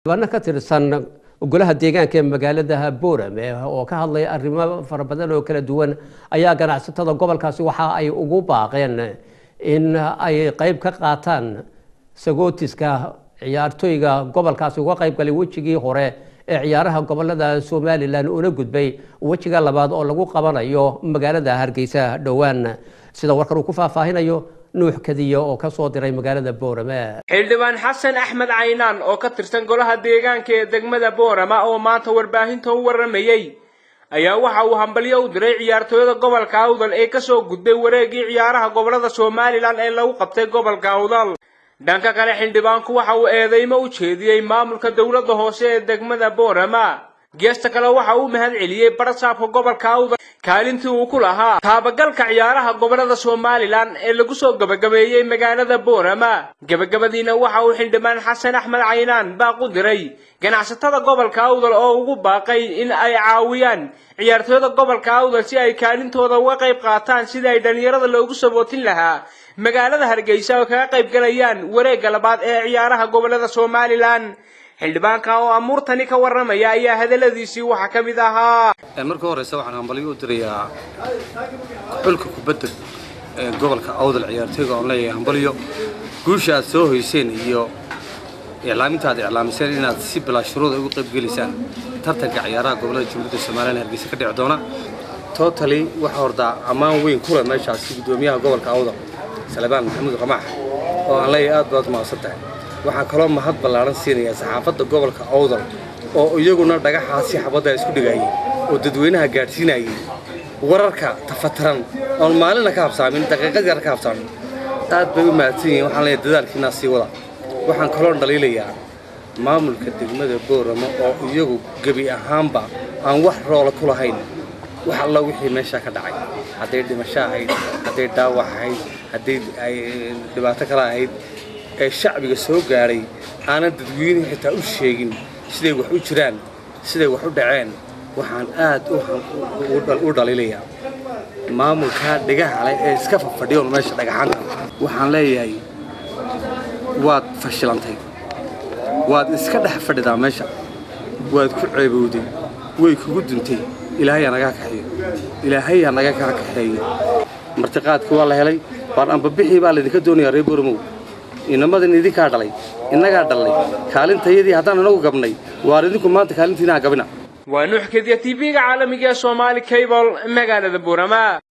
Diiwaano ka tirsan golaha deegaanka ee magaalada Boorame oo ka hadlay arrimo fara badan oo kala duwan ayaa ganacsatada gobolkaasi waxa ay ugu baaqeen in ay qayb ka qaataan sagootiska ciyaartoyga gobolkaasi uga qayb galay wajigii hore ee ciyaaraha gobolada Somaliland una gudbay wajiga labaad oo lagu qabanayo magaalada Hargeysa dhawaan sida warkan uu ku faahfaahinayo nuux kadiyo oo ka soo diray magaalada Boorame. Xildhibaan Xasan Axmed Caynaan oo ka tirsan golaha deegaanka ee degmada Boorame oo maanta warbaahinta u waramayay ayaa waxa uu hambalyo u diray ciyaartoyda gobolka Awdal ee ka soo gudbay wareegii ciyaaraha gobolada Somaliland ee lagu qabtay gobolka Awdal. dhanka kale xildhibaanku waxa uu eedeymo u jeediyay maamulka dawladda hoose ee degmada Boorame. geesta kale waxa uu mahad celiyay barsaabka gobolka Awdal kaalintii uu ku lahaa taabagalka ciyaaraha gobolada Somaliland ee lagu soo gabagabeeyay magaalada Boorame. gabagabadiina waxa uu xildhibaan Xasan Axmed Caynaan baaq u diray ganacsatada gobolka Awdal oo ugu baaqay in ay caawiyaan ciyaartoyda gobolka Awdal si ay kaalintooda uga qayb qaataan sidii ay dhalinyarada loogu sabootin lahaa magaalada Hargeysa oo ka qayb galayaan wareegga labaad ee ciyaaraha gobolada Somaliland. xildhibaanka oo amuurtani ka waramaya ayaa hadaladiisii waxa ka mid ahaa markii hore waxaan hambalyo u dirayaa xulka kubadda gobolka Awdal ciyaartoyga oo leeyahay hambalyo guusha aad soo hoyseen iyo iclaamintaada iclaamiseen inaad si bilaa shuruud uga qayb galisaan tartanka ciyaaraha gobolada Jamhuuriyadda Soomaaliland Hargeysa ka dhici doona totally waxa horda amaan weyn ku leh meeshaas gudoomiyaha gobolka Awdal Salabaan Maxamuud Qamax oo aan leeyahay aad baad maasantahay. waxaan kaloo mahad ballaaran siinayaa saxaafadda gobolka Awdal oo iyaguna dhagaxaasi xabadda isku dhigayay oo dadweynaha gaarsiinayay wararka tafatiran oo maalina ka habsaamin daqiiqad yar ka habsaamin aad bay u mahadsan yihiin. waxaan leeyahay dadaalkiina sii wada. waxaan kaloo dhaliilayaa maamulka degmada Boorame oo iyagu gabi ahaanba aan wax roolo ku lahayn wax alla wixii meesha ka dhacay haday dhimasho ahayd haday dhaawac ahayd haday dhibaato kale ahayd ee shacbiga soo gaaray aan dadweynaha xitaa u sheegin siday wax u jiraan siday wax u dhaceen. waxaan aad u dhaliilayaa maamulka dhigaha leh ee iska fadhiyo meesha dhagaxanta. waxaan leeyahay waad fashilantay waad iska dhex fadhidaa meesha waad ku ceebowday way kugu duntay ilaahay anaga ka kaxeeyo martiqaadku waa la helay baan amba bixi baa la idinka doonayaa reer Boorame inamadan idinka dhalay inaga dhalay kaalintayadii haddaan anagu gabnay waar idinku maanta kaalintiina gabina. waa nuux kadiyo TV-ga caalamiga ee Somali Cable magaalada Boorame.